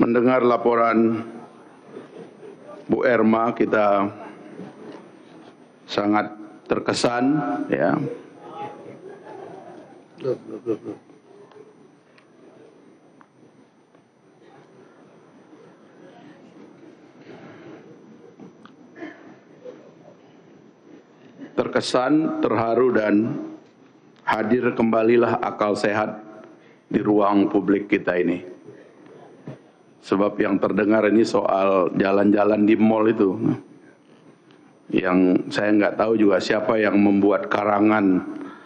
mendengar laporan Bu Erma, kita sangat terkesan, ya. Terkesan, terharu, dan hadir kembalilah akal sehat di ruang publik kita ini. Sebab yang terdengar ini soal jalan-jalan di mal itu, yang saya nggak tahu juga siapa yang membuat karangan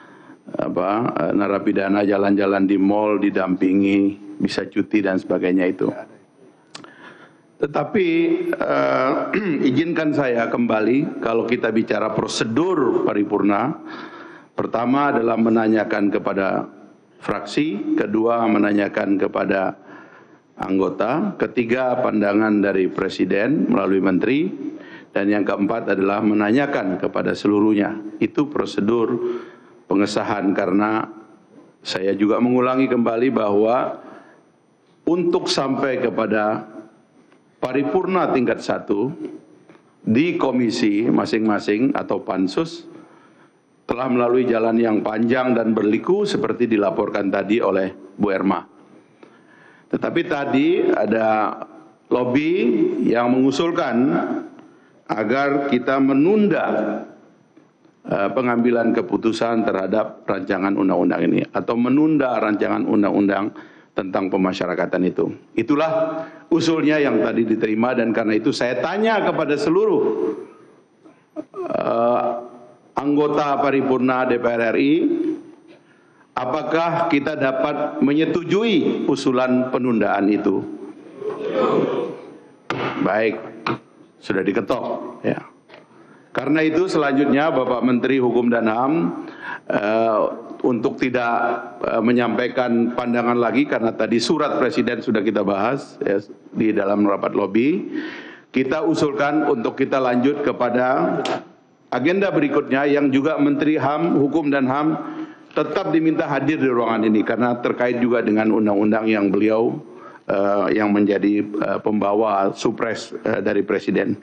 narapidana jalan-jalan di mal didampingi, bisa cuti dan sebagainya itu. Tetapi izinkan saya kembali, kalau kita bicara prosedur paripurna, pertama adalah menanyakan kepada fraksi, kedua menanyakan kepada anggota, ketiga pandangan dari presiden melalui menteri, dan yang keempat adalah menanyakan kepada seluruhnya. Itu prosedur pengesahan, karena saya juga mengulangi kembali bahwa untuk sampai kepada paripurna tingkat 1 di komisi masing-masing atau pansus telah melalui jalan yang panjang dan berliku seperti dilaporkan tadi oleh Bu Erma. Tetapi tadi ada lobby yang mengusulkan agar kita menunda pengambilan keputusan terhadap rancangan undang-undang ini, atau menunda rancangan undang-undang tentang pemasyarakatan itu. Itulah usulnya yang tadi diterima, dan karena itu saya tanya kepada seluruh anggota paripurna DPR RI, apakah kita dapat menyetujui usulan penundaan itu? Baik, sudah diketok, ya. Karena itu selanjutnya Bapak Menteri Hukum dan HAM untuk tidak menyampaikan pandangan lagi, karena tadi surat Presiden sudah kita bahas, ya, di dalam rapat lobby, kita usulkan untuk kita lanjut kepada agenda berikutnya, yang juga Menteri HAM, Hukum dan HAM tetap diminta hadir di ruangan ini, karena terkait juga dengan undang-undang yang beliau yang menjadi pembawa supres dari Presiden.